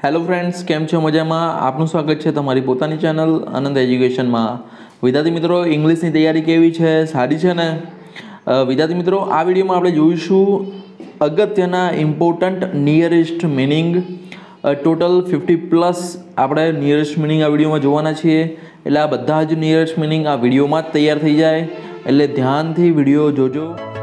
Hello friends, કેમ છો? મજામાં? આપનું સ્વાગત છે તમારી પોતાની ચેનલ આનંદ એજ્યુકેશનમાં। વિદ્યાર્થી મિત્રો, ઇંગ્લિશની તૈયારી કેવી છે? સારી છે ને? વિદ્યાર્થી મિત્રો, આ વિડીયોમાં આપણે જોઈશું અગત્યના ઇમ્પોર્ટન્ટ નિયરેસ્ટ મિનિંગ। ટોટલ 50+ આપણે નિયરેસ્ટ મિનિંગ આ વિડીયોમાં જોવાના છીએ। એટલે આ બધા જ નિયરેસ્ટ મિનિંગ આ વિડીયોમાં જ તૈયાર થઈ જાય, એટલે ધ્યાનથી વિડીયો જોજો।